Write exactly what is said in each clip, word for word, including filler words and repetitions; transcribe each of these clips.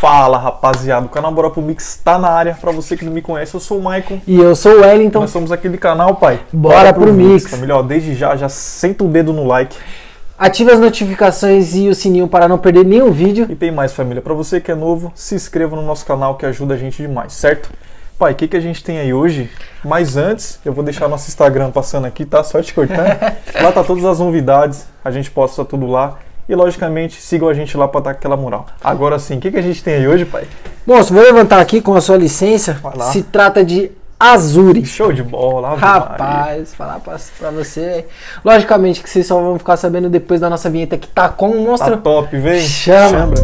Fala, rapaziada, o canal Bora Pro Mix tá na área. Pra você que não me conhece, eu sou o Maicon. E eu sou o Wellington. Nós somos aquele canal, pai. Bora, Bora Pro, pro Mix. Família, ó, desde já, já senta o dedo no like. Ative as notificações e o sininho para não perder nenhum vídeo. E tem mais, família. Pra você que é novo, se inscreva no nosso canal que ajuda a gente demais, certo? Pai, o que, que a gente tem aí hoje? Mas antes, eu vou deixar nosso Instagram passando aqui, tá? Só te cortando. Lá tá todas as novidades, a gente posta tudo lá. E, logicamente, sigam a gente lá pra dar aquela moral. Agora sim, o que, que a gente tem aí hoje, pai? Moço, vou levantar aqui com a sua licença. Se trata de Azuri. Show de bola. Rapaz, falar pra, pra você. Logicamente que vocês só vão ficar sabendo depois da nossa vinheta que tá como monstro. Tá top, vem. Chama. Chama.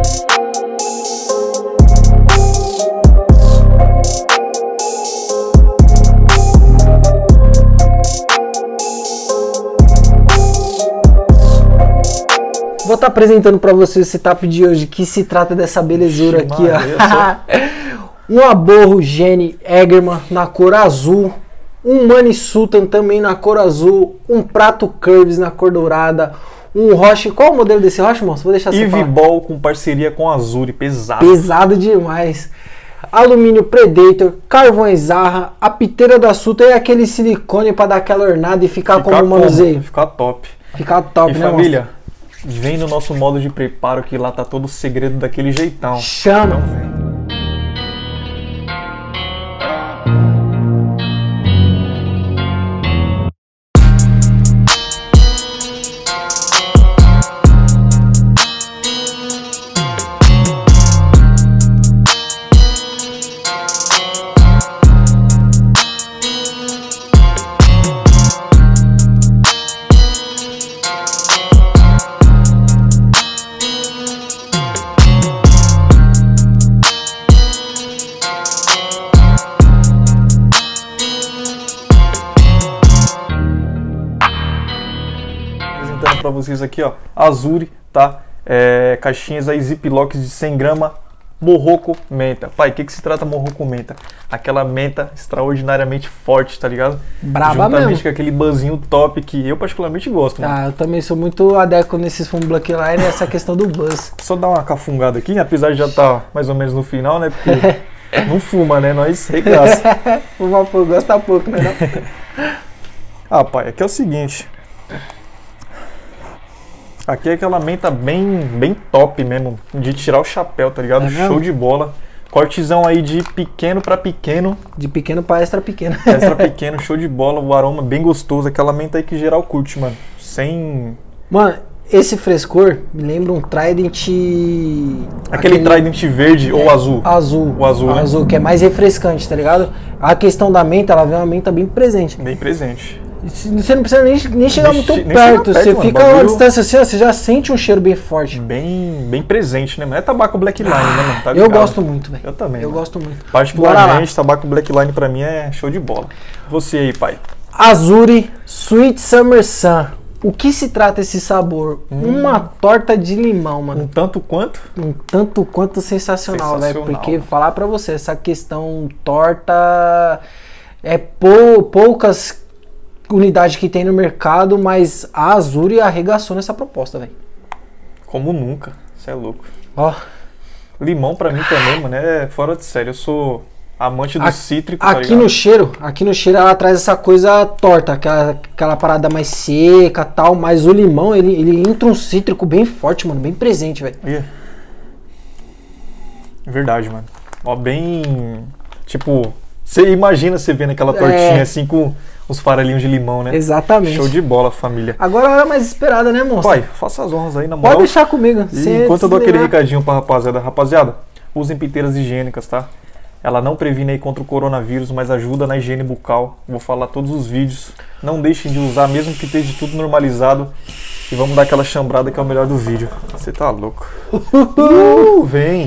Vou estar apresentando para vocês o setup de hoje, que se trata dessa belezura Ixi, aqui, ó. Um Aborro Gene Egerman na cor azul, um Money Sultan também na cor azul, um Prato Curves na cor dourada, um Roche. Qual o modelo desse Roche, moço? Vou deixar você falar. Ivibol com parceria com a Azuri, pesado. Pesado demais. Alumínio Predator, carvão Zarra, a piteira da Sultan e aquele silicone para dar aquela ornada e ficar, ficar como um manuseio. Ficar top. Ficar top, e né, família? Moço? Vem no nosso modo de preparo que lá tá todo o segredo daquele jeitão. Chama! Então vem. Para vocês aqui, ó, Azuri, tá? É, caixinhas aí, ziplocs de cem gramas, Morroco Menta. Pai, o que que se trata Morroco Menta? Aquela menta extraordinariamente forte, tá ligado? Braba Juntamente mesmo. com aquele buzzinho top que eu particularmente gosto, mano. Ah, eu também sou muito adequado nesses fundo Blackline e essa questão do buzz. Só dar uma cafungada aqui, apesar de já estar mais ou menos no final, né? Porque não fuma, né? Nós regaça. Fuma pouco, gosta pouco, né? Ah, pai, aqui é o seguinte... Aqui é aquela menta bem, bem top mesmo, de tirar o chapéu, tá ligado? É Show mesmo? De bola. Cortezão aí de pequeno pra pequeno. De pequeno pra extra pequeno. Extra pequeno, show de bola, o aroma bem gostoso. Aquela menta aí que geral curte, mano. Sem... Mano, esse frescor me lembra um Trident... Aquele, Aquele... Trident verde é, ou azul? Azul. O azul, né? Azul, que é mais refrescante, tá ligado? A questão da menta, ela vem uma menta bem presente. Bem presente. Você não precisa nem, nem chegar nem muito nem perto, perto, você mano, fica a uma distância assim, ó, você já sente um cheiro bem forte. Bem, bem presente, né? Não é tabaco Blackline, ah, né, mano? Tá eu gosto muito, velho. Eu também. Eu mano. gosto muito. Particularmente, tabaco Blackline pra mim é show de bola. Você aí, pai. Azuri Sweet Summer Sun. O que se trata esse sabor? Hum. Uma torta de limão, mano. Um tanto quanto? Um tanto quanto sensacional, velho. Porque falar pra você, essa questão torta é pou, poucas unidades que tem no mercado, mas a Azuri arregaçou nessa proposta, velho. Como nunca. Você é louco. Ó. Limão pra mim também, mano, é fora de sério. Eu sou amante do a, cítrico, Aqui tá no cheiro, aqui no cheiro ela traz essa coisa torta, aquela, aquela parada mais seca e tal, mas o limão, ele, ele entra um cítrico bem forte, mano, bem presente, velho. Yeah. Verdade, mano. Ó, bem... Tipo, você imagina você vendo aquela tortinha é. assim com os farelinhos de limão, né? Exatamente. Show de bola, família. Agora a hora mais esperada, né, moço? Pai, faça as honras aí, na moral. Pode deixar comigo. E enquanto eu dou aquele recadinho pra rapaziada. Rapaziada, usem piteiras higiênicas, tá? Ela não previne aí contra o coronavírus, mas ajuda na higiene bucal. Vou falar todos os vídeos. Não deixem de usar, mesmo que esteja tudo normalizado. E vamos dar aquela chambrada que é o melhor do vídeo. Você tá louco. Uh, vem.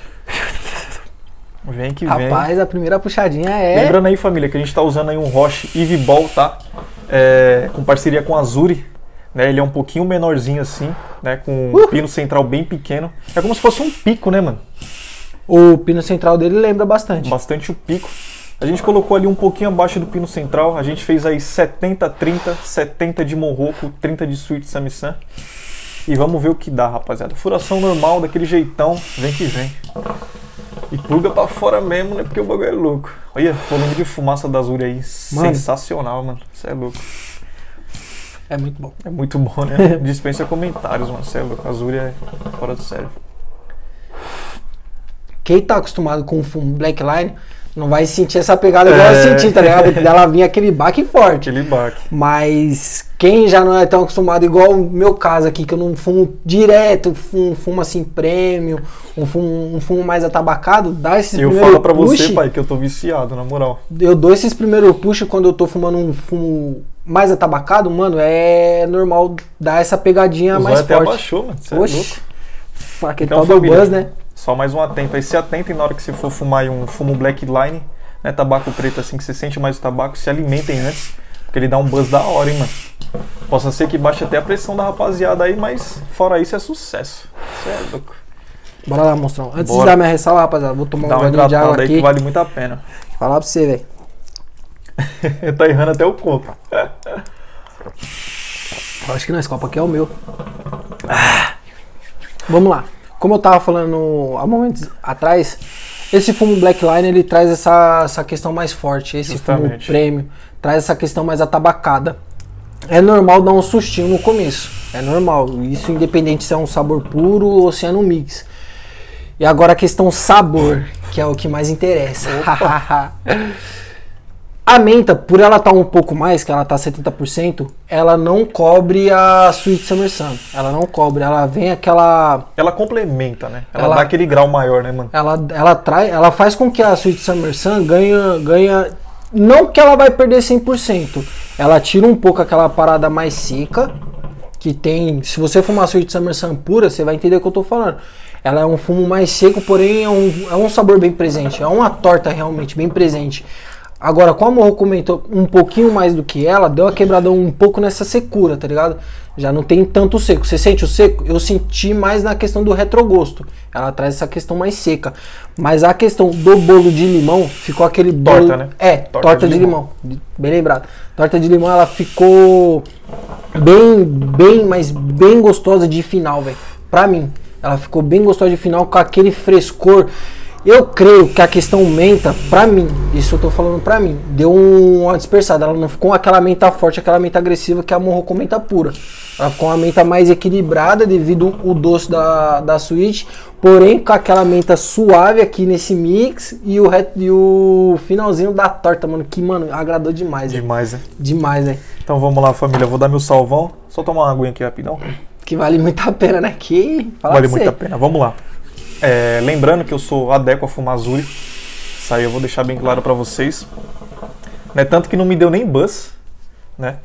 Vem que vem. Rapaz, a primeira puxadinha é... Lembrando aí, família, que a gente tá usando aí um Roche Ivibol, tá? É, com parceria com a Azuri. Né? Ele é um pouquinho menorzinho assim, né? Com um uh. pino central bem pequeno. É como se fosse um pico, né, mano? O pino central dele lembra bastante. Bastante o pico. A gente colocou ali um pouquinho abaixo do pino central. A gente fez aí setenta, trinta, setenta de Morroco, trinta de Sweet Summer Sun. E vamos ver o que dá, rapaziada. Furação normal, daquele jeitão. Vem que vem. E pulga pra fora mesmo, né? Porque o bagulho é louco. Olha, volume de fumaça da Azuri aí. Mano, sensacional, mano. Você é louco. É muito bom. É muito bom, né? Dispensa comentários, mano. Você é louco. A Azuri é fora do sério. Quem tá acostumado com o fumo Blackline não vai sentir essa pegada igual é. eu senti, tá ligado? Dela vinha aquele baque forte. Aquele baque. Mas quem já não é tão acostumado, igual o meu caso aqui, que eu não fumo direto, fumo, fumo assim, prêmio, um fumo, um fumo mais atabacado, dá esses eu primeiros falo pra push, você, pai, que eu tô viciado, na moral. Eu dou esses primeiros push quando eu tô fumando um fumo mais atabacado, mano, é normal dar essa pegadinha o mais até forte. Abaixou, mano. Você é louco. Aquele Então, tal do família, buzz, né? Só mais um atento aí, se atentem na hora que você for fumar aí um fumo Blackline, né, tabaco preto assim, que você sente mais o tabaco, se alimentem antes, porque ele dá um buzz da hora, hein, mano. Possa ser que baixe até a pressão da rapaziada aí, mas fora isso é sucesso. Você é louco. Bora lá, monstrão. Antes Bora. de dar minha ressalva, rapaziada, vou tomar Dá um uma golinho de água hidratada aí aqui. que vale muito a pena. Falar pra você, velho. Tá errando até o copo. Eu acho que não, esse copo aqui é o meu. Ah. Vamos lá. Como eu tava falando há momentos atrás, esse fumo Blackline, ele traz essa, essa questão mais forte. Esse Justamente. fumo prêmio traz essa questão mais atabacada. É normal dar um sustinho no começo. É normal. Isso independente se é um sabor puro ou se é no mix. E agora a questão sabor, que é o que mais interessa. A menta, por ela estar tá um pouco mais, que ela tá setenta por cento, ela não cobre a Sweet Summer Sun. Ela não cobre, ela vem aquela... Ela complementa, né? Ela, Ela- dá aquele grau maior, né, mano? Ela, ela, trai, ela faz com que a Sweet Summer Sun ganha, ganha... Não que ela vai perder cem por cento. Ela tira um pouco aquela parada mais seca, que tem... Se você fumar Sweet Summer Sun pura, você vai entender o que eu tô falando. Ela é um fumo mais seco, porém é um, é um sabor bem presente. É uma torta realmente bem presente. Agora, como eu comentou um pouquinho mais do que ela, deu uma quebrada um pouco nessa secura, tá ligado? Já não tem tanto seco. Você sente o seco? Eu senti mais na questão do retrogosto. Ela traz essa questão mais seca. Mas a questão do bolo de limão, ficou aquele bolo... Torta, né? É, torta, torta de, de limão. limão. Bem lembrado. Torta de limão, ela ficou bem, bem, mas bem gostosa de final, velho. Pra mim. Ela ficou bem gostosa de final, com aquele frescor. Eu creio que a questão menta, pra mim, isso eu tô falando pra mim, deu uma dispersada. Ela não ficou aquela menta forte, aquela menta agressiva que a Morro menta pura. Ela ficou uma menta mais equilibrada devido ao doce da, da Sweet, porém com aquela menta suave aqui nesse mix e o, ret, e o finalzinho da torta, mano, que, mano, agradou demais. Demais, né? Demais, né? Então vamos lá, família. Eu vou dar meu salvão. Só tomar uma aguinha aqui rapidão. Que vale muito a pena, né? Que... Fala Vale pra muito você. a pena. Vamos lá. É, lembrando que eu sou adepto a fumar Azuri. Isso aí eu vou deixar bem claro pra vocês. Né, tanto que não me deu nem buzz, né?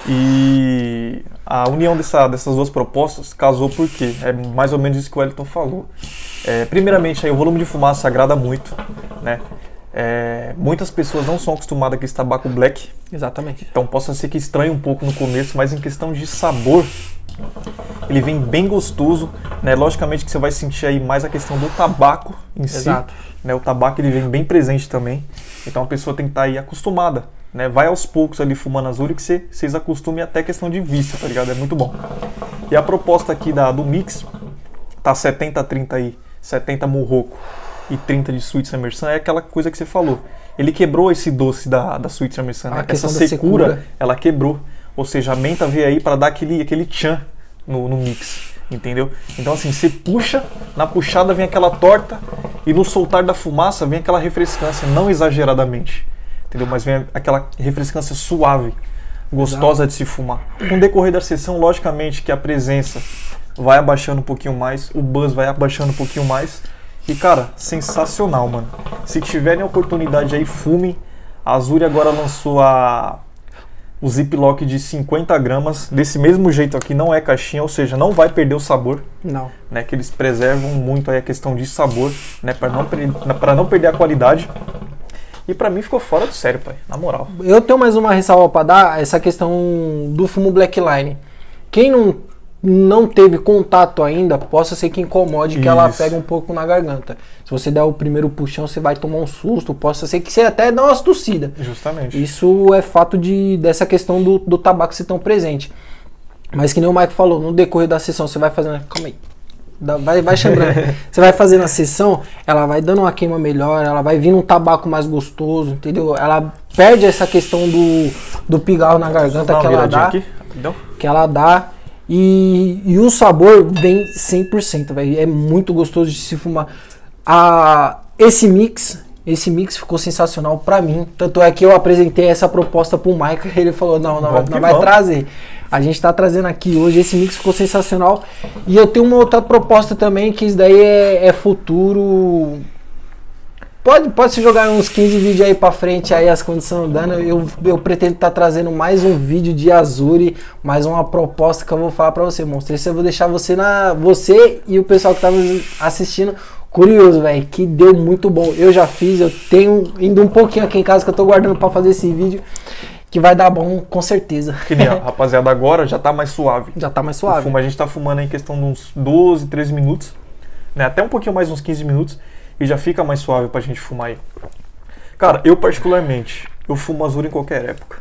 E a união dessa, dessas duas propostas casou porque é mais ou menos isso que o Wellington falou. É, primeiramente, aí, o volume de fumaça agrada muito, né? É, muitas pessoas não são acostumadas com esse tabaco black. Exatamente. Então possa ser que estranhe um pouco no começo, mas em questão de sabor, ele vem bem gostoso, né? Logicamente que você vai sentir aí mais a questão do tabaco em Exato. si, né? O tabaco ele vem bem presente também, então a pessoa tem que estar aí acostumada, né? Vai aos poucos ali fumando Azuri que você, vocês acostumem até questão de vício, tá ligado? É muito bom. E a proposta aqui da, do mix tá setenta a trinta aí, setenta Morroco e trinta de Sweet Summer Sun, é aquela coisa que você falou. Ele quebrou esse doce da, da Sweet Summer Sun, né? Essa secura, secura, ela quebrou. Ou seja, a menta veio aí para dar aquele, aquele tchan no, no mix, entendeu? Então assim, você puxa, na puxada vem aquela torta e no soltar da fumaça vem aquela refrescância, não exageradamente, entendeu? Mas vem aquela refrescância suave, gostosa de se fumar. Com o decorrer da sessão, logicamente que a presença vai abaixando um pouquinho mais, o buzz vai abaixando um pouquinho mais. E cara, sensacional, mano. Se tiverem a oportunidade aí, fumem. A Azuri agora lançou a... o Ziploc de cinquenta gramas, desse mesmo jeito aqui, não é caixinha, ou seja, não vai perder o sabor. Não. Né, que eles preservam muito aí a questão de sabor, né, para não, para não perder a qualidade. E pra mim ficou fora do sério, pai, na moral. Eu tenho mais uma ressalva pra dar, essa questão do fumo Blackline. Quem não, não teve contato ainda, possa ser que incomode, que Isso. ela pega um pouco na garganta. Se você der o primeiro puxão, você vai tomar um susto, possa ser que você até dê umas tossidas. Justamente. Isso é fato de, dessa questão do, do tabaco ser tão presente. Mas que nem o Mike falou, no decorrer da sessão você vai fazendo... Calma aí. vai, vai chambrando. Você vai fazendo a sessão, ela vai dando uma queima melhor, ela vai vindo um tabaco mais gostoso, entendeu? Ela perde essa questão do, do pigarro na garganta que ela dá. Aqui. Que ela dá. E, e o sabor vem cem por cento, velho. É muito gostoso de se fumar. A, esse mix, esse mix ficou sensacional pra mim. Tanto é que eu apresentei essa proposta pro Michael e ele falou, não, não, não vai trazer. A gente tá trazendo aqui hoje, esse mix ficou sensacional. E eu tenho uma outra proposta também, que isso daí é, é futuro... Pode, pode se jogar uns quinze vídeos aí pra frente, aí as condições dando. Eu, eu pretendo estar tá trazendo mais um vídeo de Azuri, mais uma proposta que eu vou falar pra você, monstro. Esse eu vou deixar você, na, você e o pessoal que tá assistindo curioso, velho, que deu muito bom. Eu já fiz, eu tenho indo um pouquinho aqui em casa que eu tô guardando pra fazer esse vídeo, que vai dar bom com certeza. Que nem, ó, rapaziada, agora já tá mais suave. Já tá mais suave. O fumo, a gente tá fumando em questão de uns doze, treze minutos, né? Até um pouquinho mais, uns quinze minutos. E já fica mais suave pra gente fumar aí. Cara, eu particularmente, eu fumo Azuri em qualquer época.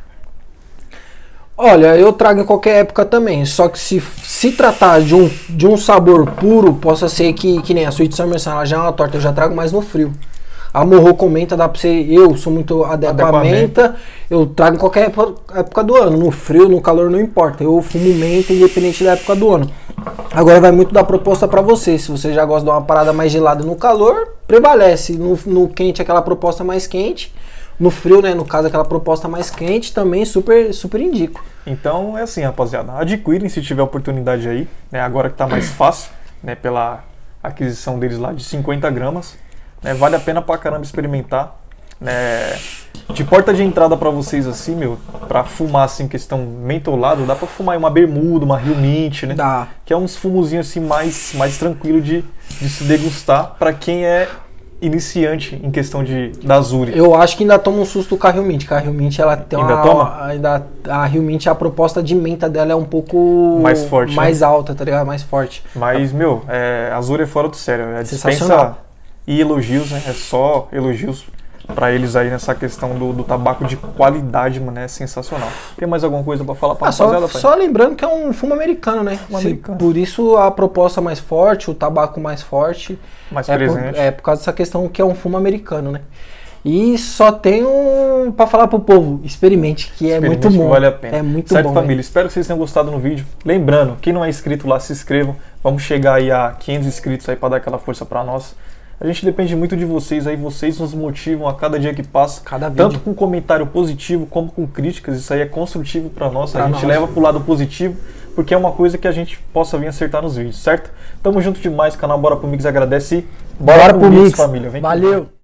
Olha, eu trago em qualquer época também. Só que se se tratar de um, de um sabor puro, possa ser que, que nem a Sweet Summer Sun, ela já é uma torta, eu já trago mais no frio. A Morro com menta dá pra você, eu sou muito adepto à menta, eu trago em qualquer época, época do ano. No frio, no calor, não importa. Eu fumo menta independente da época do ano. Agora vai muito da proposta pra você. Se você já gosta de uma parada mais gelada no calor, prevalece. No, no quente, aquela proposta mais quente. No frio, né, no caso, aquela proposta mais quente, também super, super indico. Então é assim, rapaziada, adquirem se tiver oportunidade aí, né, agora que tá mais fácil, né, pela aquisição deles lá de cinquenta gramas. Né, vale a pena pra caramba experimentar, né, de porta de entrada pra vocês assim, meu, pra fumar assim, questão mentolado, dá pra fumar uma bermuda, uma Rio Mint, né, dá. Que é uns fumozinhos assim mais, mais tranquilo de, de se degustar pra quem é iniciante em questão de, da Azuri. Eu acho que ainda toma um susto com a Rio Mint, que a Rio Mint ela tem ainda uma... Toma? Ainda, a Rio Mint, a proposta de menta dela é um pouco... Mais forte, mais né? alta, tá ligado? Mais forte. Mas, meu, é, a Azuri é fora do sério, é sensacional. Dispensa e elogios, né? É só elogios pra eles aí nessa questão do, do tabaco de qualidade, mano, é sensacional. Tem mais alguma coisa pra falar pra ah, rapaziada, só, só lembrando que é um fumo americano, né? Um americano. Por isso a proposta mais forte, o tabaco mais forte. Mais é presente. Por, é por causa dessa questão que é um fumo americano, né? E só tenho pra falar pro povo, experimente, que é experimente muito bom. Que vale a pena. É muito certo, bom. Família? Né? Espero que vocês tenham gostado no vídeo. Lembrando, quem não é inscrito lá, se inscrevam. Vamos chegar aí a quinhentos inscritos aí pra dar aquela força pra nós. A gente depende muito de vocês aí, vocês nos motivam a cada dia que passa, cada tanto vídeo. com comentário positivo como com críticas, isso aí é construtivo para nós, pra a gente nós. leva pro lado positivo, porque é uma coisa que a gente possa vir acertar nos vídeos, certo? Tamo junto demais, canal Bora Pro Mix agradece e bora, bora pro Mix, família. Vem valeu!